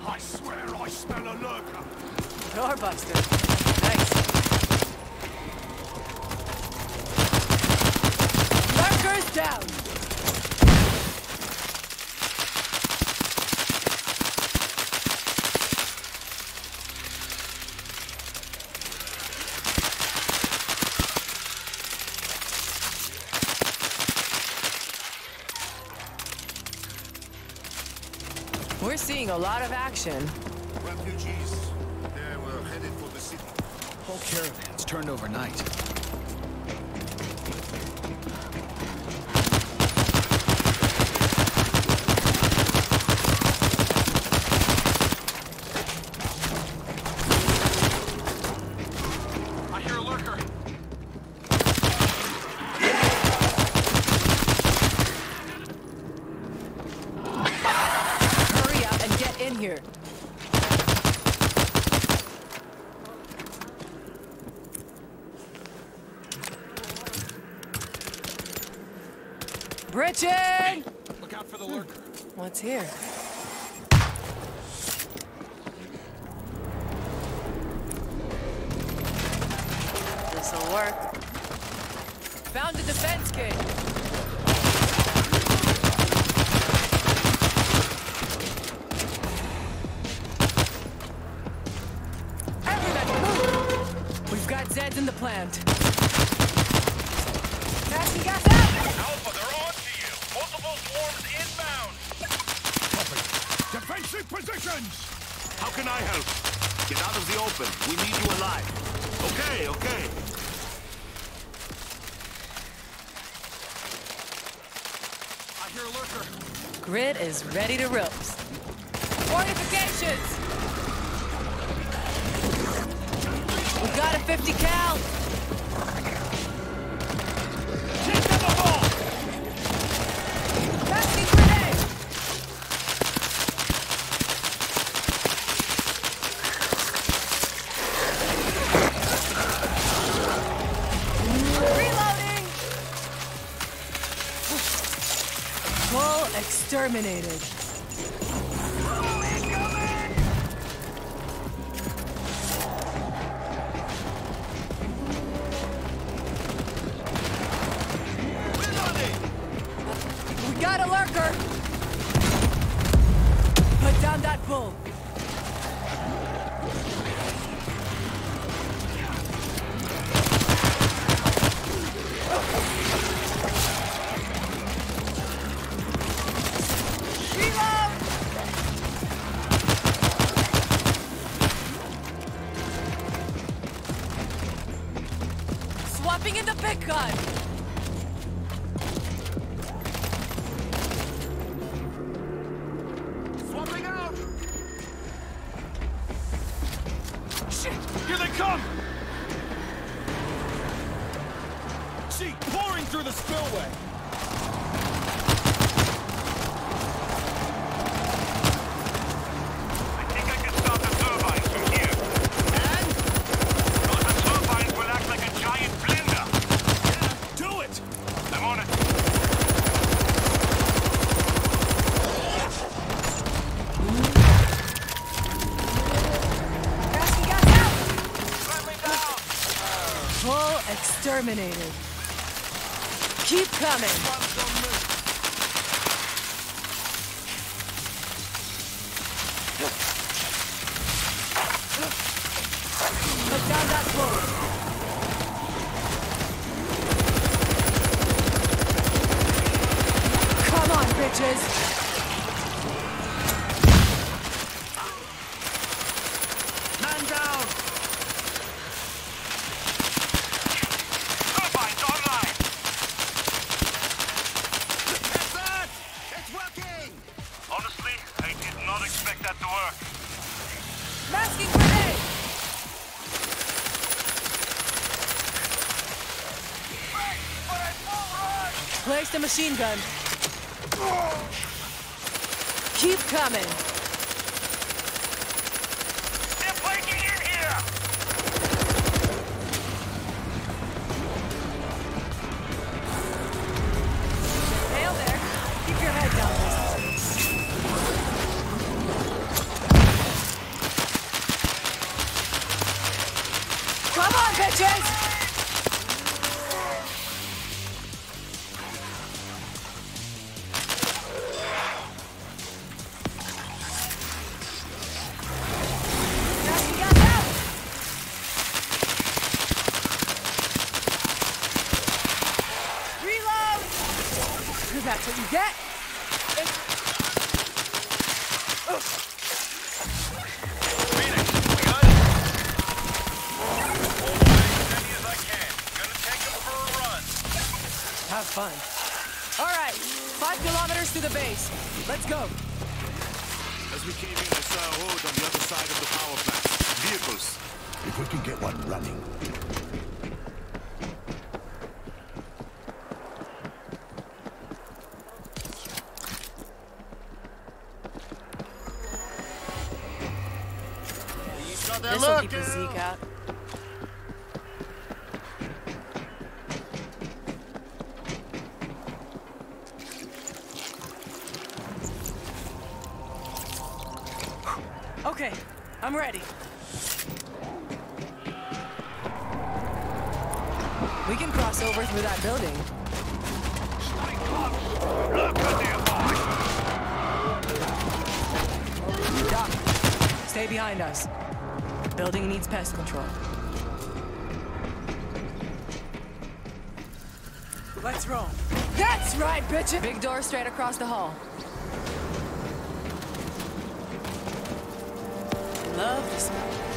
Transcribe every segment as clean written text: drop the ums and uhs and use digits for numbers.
I swear I smell a lurker. Doorbuster. Nice. Lurkers down. We're seeing a lot of action. Refugees. They were headed for the city. Whole caravan's turned overnight. I hear a lurker. Hurry up and get in here. Bridget! Look out for the lurker. What's here? This'll work. Found a defense kit. Everybody move! We've got Zeds in the plant. Passing gas out! Alpha, they're on to you. Multiple swarms inbound. Copy. Defensive positions! How can I help? Get out of the open. We need you alive. Okay, okay. I hear a lurker. Grid is ready to roast. Fortifications! We got a 50 cal! Take them all! Passing grenade! Reloading! Full exterminated. We got a lurker! Put down that bull! Reload! Swapping in the big gun! Swapping out! Shit! Here they come! See, pouring through the spillway! I think I can stop the turbines from here. And? Those turbines will act like a giant blender. Do it! I'm on it. Passing gas out! Friendly down. Full exterminated. Keep coming. Put down that bull. Come on, bitches. Man down! Turbines online. That's it! It's working! Honestly, I did not expect that to work. Masking grenade. Place the machine gun. Keep coming. They're breaking in here. Hail there. Keep your head down. bitches! Nasty got out! Reload! That's what you get. Phoenix, we got it. Hold away as many as I can. Gonna take them for a run. Have fun. All right, 5 kilometers to the base. Let's go. As we came in, I saw a hood on the other side of the power plant. Vehicles. If we can get one running. This'll keep the Zeke out. Okay, I'm ready. We can cross over through that building. Doc, stay behind us. The building needs pest control. Let's roll. That's right, bitches! Big door straight across the hall. Love this.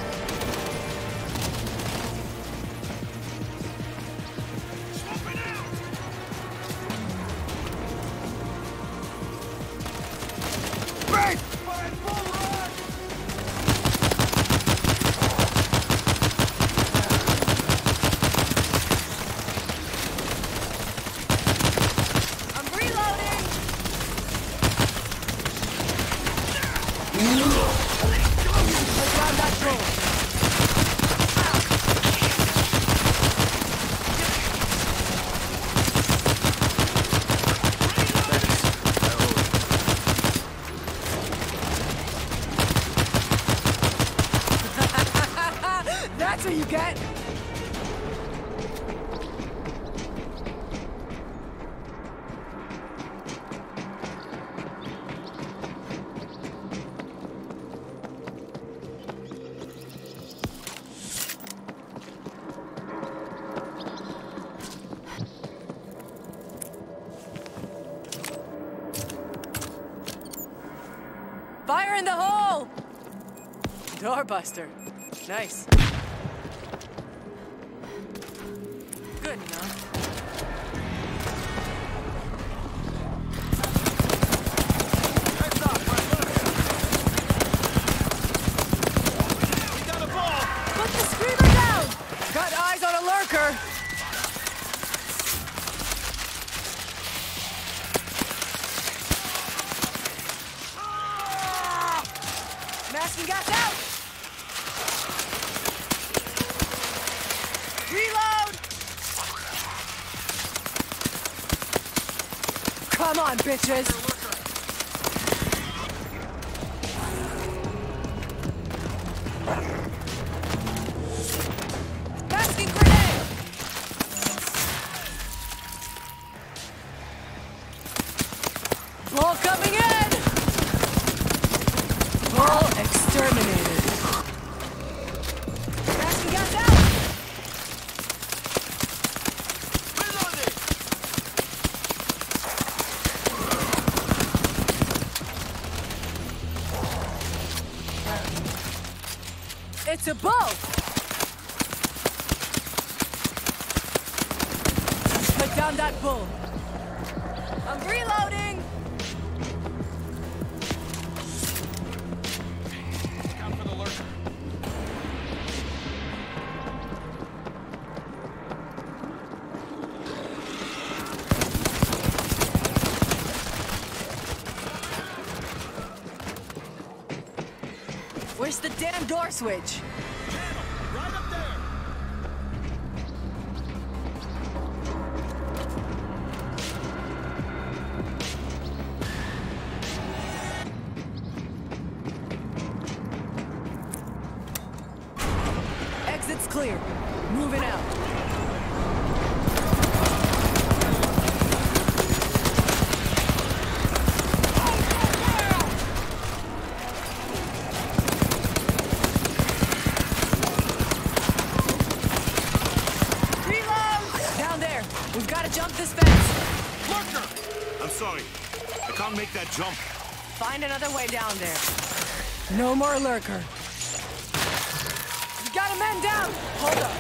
I'm reloading! Let's grab that troll. That's what you get! Fire in the hole! Doorbuster. Nice. Good enough. Heads up, right, look. We got a ball. Put the screamer down! Got eyes on a lurker! Masking gas out! Reload! Come on, bitches! Masking grenade! Ball coming in! Ball exterminated. Masking gas out! Reloading. It's a bow! Put down that bull. I'm reloading! Scout for the lurker. Where's the damn door switch? Right up there. Exit's clear. Moving out. Reload! Down there. We've got to jump this fence. Lurker! I'm sorry. I can't make that jump. Find another way down there. No more lurker. We got a man down! Hold up.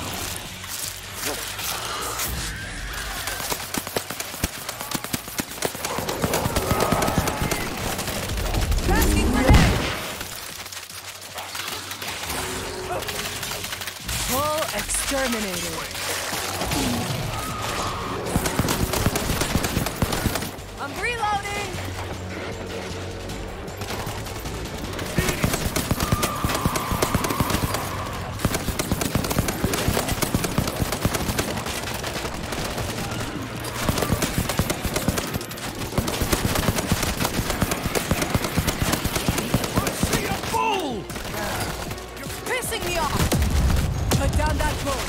Asking grenade! Full exterminator. I'm reloading! Pissing me off! Put down that bull!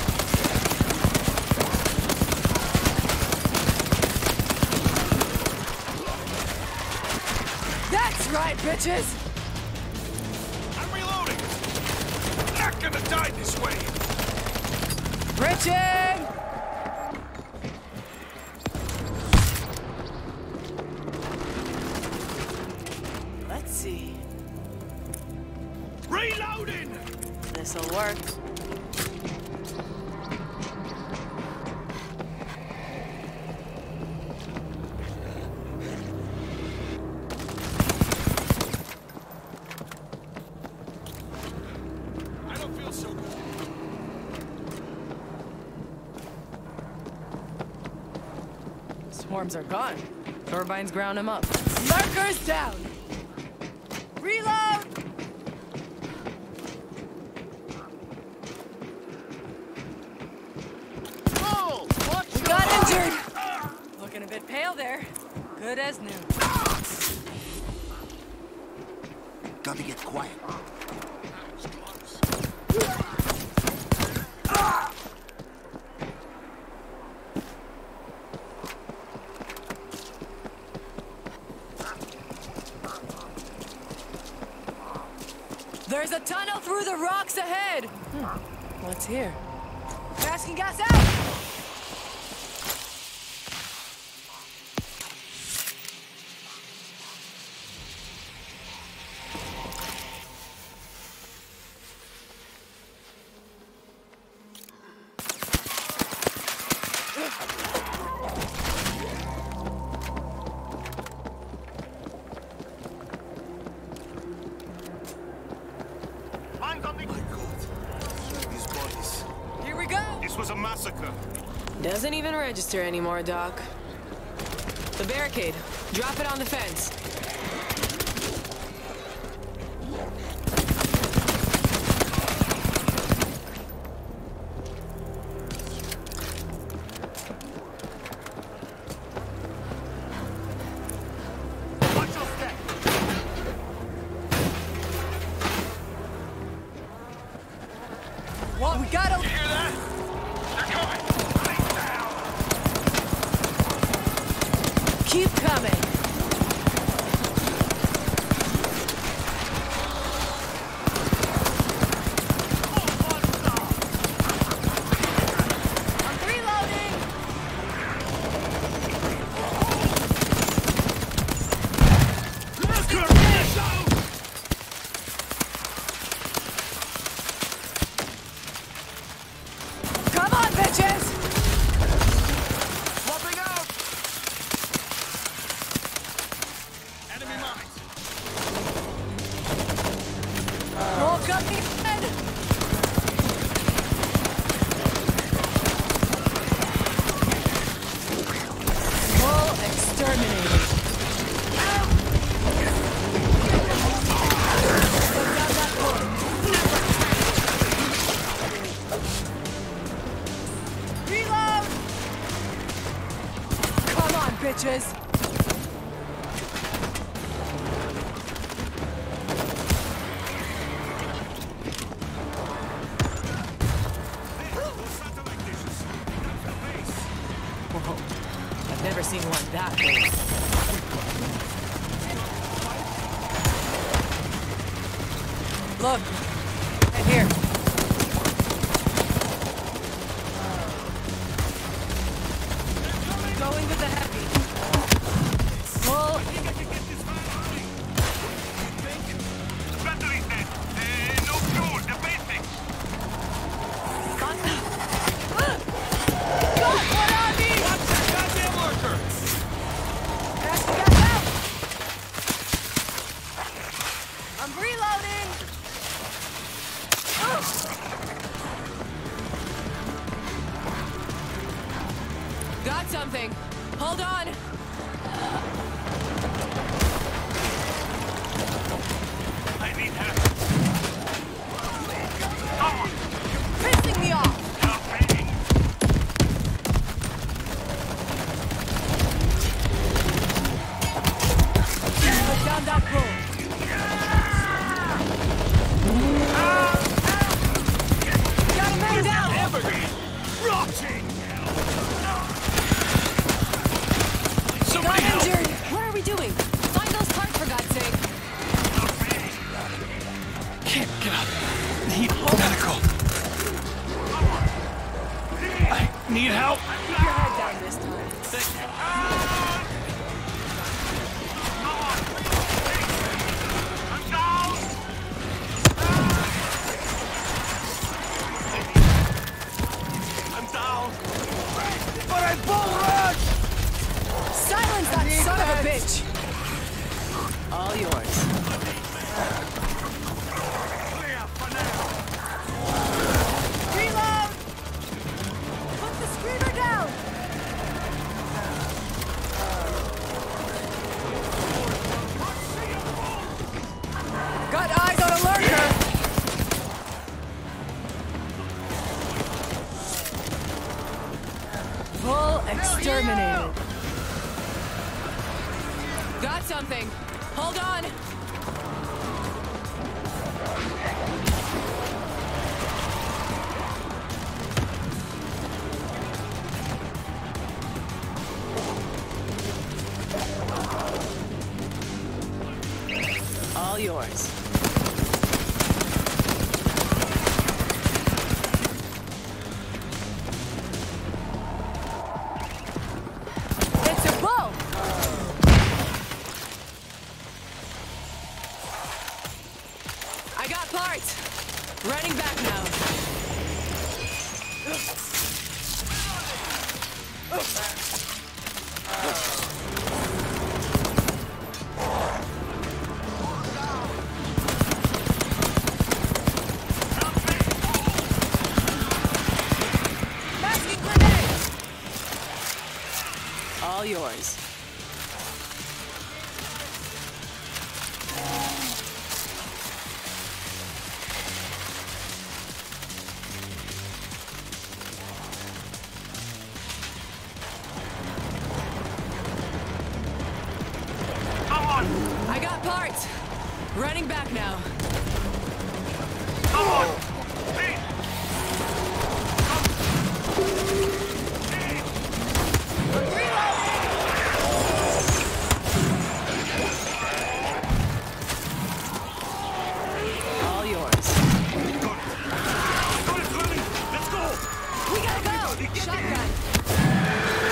That's right, bitches! I'm reloading! Not gonna die this way! Bridging! Let's see. Reloading! This'll work. I don't feel so good. Swarms are gone. Turbines ground him up. Lurkers down! Reload! Oh! What? We got injured! Looking a bit pale there. Good as new. Gotta get quiet. There's a tunnel through the rocks ahead! What's here? Masking gas out! Mine's on the... My God. These bodies. Here we go! This was a massacre. Doesn't even register anymore, Doc. The barricade. Drop it on the fence. Watch your step! What? We gotta... You hear that? They're coming! Lay down! Keep coming! I'm reloading! Come on, bitches! Swapping out! Enemy mines! Roll gun me head! Full exterminated. Put down that board. Reload! Come on, bitches! seen one that big. Look, right here. Going with the heavy. Full. Battery's dead. No fuel, the basics. God, what are these? Watch that goddamn lurker! Get out! I'm reloading. Got something. Hold on. I need help. Someone, Pissing me off. help me. Put down that bull. Got a man down. Rotting! Got injured. What are we doing? Find those parts, for God's sake. Can't get up. Need medical. I need help. Keep your head down this time. I'm down! I'm down! But I bull rush! Silence that son of a bitch. All yours. Clear for now! Reload! Put the screamer down! Got eyes on a lurker! Full exterminated. Got something. Hold on. All yours. It's a bull! I got parts. Running back now. Masking grenade! All yours. I got parts. Running back now. All yours. Let's go! We gotta go! Shotgun.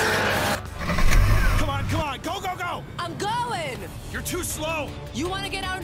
Come on, go, go, go! I'm going! You're too slow! You wanna get out